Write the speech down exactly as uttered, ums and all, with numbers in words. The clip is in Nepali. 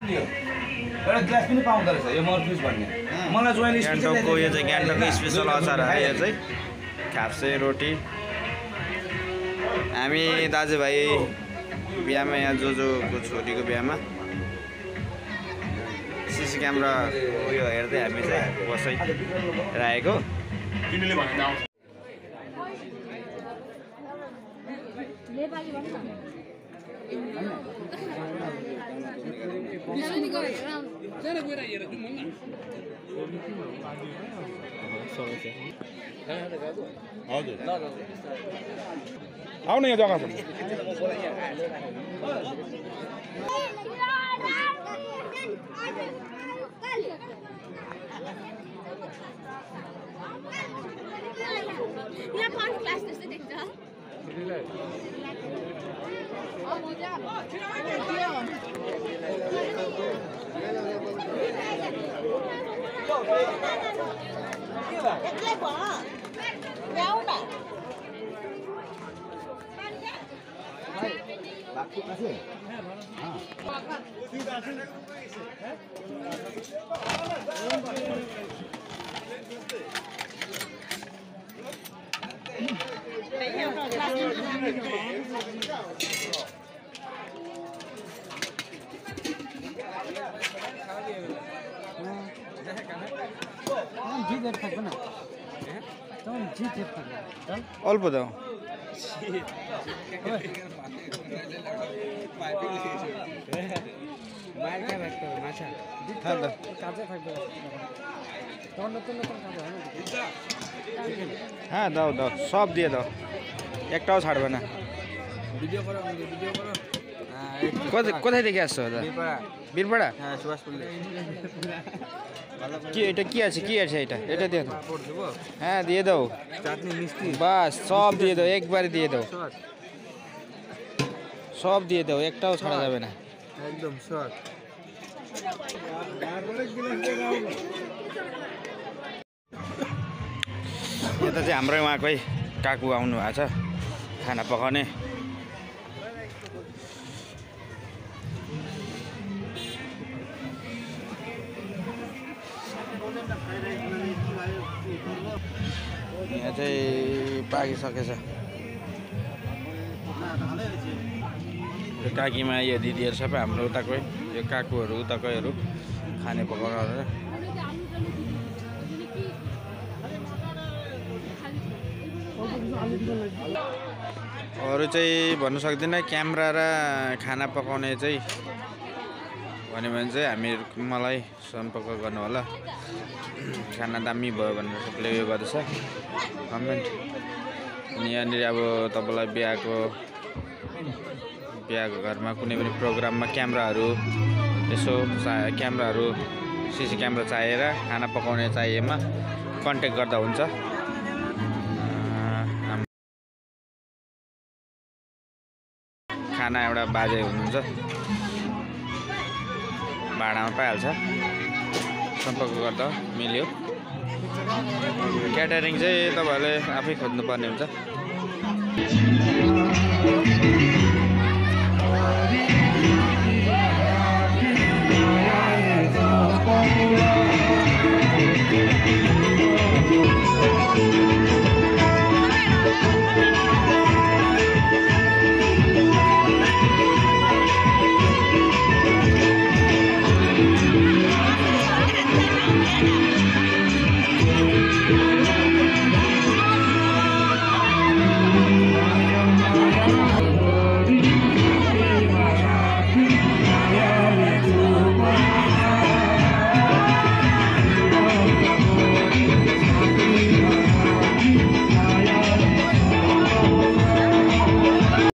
एउटा ग्लास पनि पाउँदो रहेछ यो मर्फिस भन्ने मलाई जोइन गान्तोकको यो चाहिँ गान्तोकको स्पेसल अचार हो यो चाहिँ खाप्से रोटी हामी दाजुभाइ बिहामा यहाँ जोजोको छोरीको बिहामा सिसी क्यामेरा उयो हेर्दै हामी चाहिँ बसिरहेको हजुर आउनु यहाँ जग्गा छ यहाँ कौन क्लास जस्तो देख्छ एक्लै भयो ल्याउ न अल्प दाउ हाँ दाउ दाउ सब दिए दाउ एकटाও ছাড়বে না ভিডিও করো ভিডিও করো কোথায় কোথায় থেকে আসছো দাদা বীরপাড়া বীরপাড়া হ্যাঁ সুভাষপল্লী কি এটা কি আছে কি আছে এটা এটা দিয়ে দাও পাপড় দেবো হ্যাঁ দিয়ে দাও চাটনি মিষ্টি বাস সব দিয়ে দাও একবারে দিয়ে দাও সব দিয়ে দাও একটাও ছাড়া যাবে না একদম সব यता चाहिँ हाम्रो उहाँकै काकु आउनु भएको छ खाना पकाउने यहाँ चाहिँ पाकिसकेछ यो काकीमा यो दिदीहरू सबै हाम्रो उताकै यो काकुहरू उताकैहरू खाने पकाउनु अरू चाहिँ भन्नु सक्दिनँ क्यामेरा र खाना पकाउने चाहिँ भन्यो भने चाहिँ हामी मलाई सम्पर्क गर्नु होला खाना दामी भयो भनेर सबले उयो गर्दैछ कमेन्ट अनि यहाँनिर अब तपाईँलाई बिहाको बिहाको घरमा कुनै पनि प्रोग्राममा क्यामेराहरू यसो क्यामेराहरू सिसी क्यामेरा चाहिएर खाना पकाउने चाहिएमा कन्ट्याक्ट गर्दा हुन्छ खाना एउटा बाजे हुनुहुन्छ भाडामा पाइहाल्छ सम्पर्क गर्दा मिल्यो क्याटरिङ चाहिँ तपाईँहरूले आफै खोज्नुपर्ने हुन्छ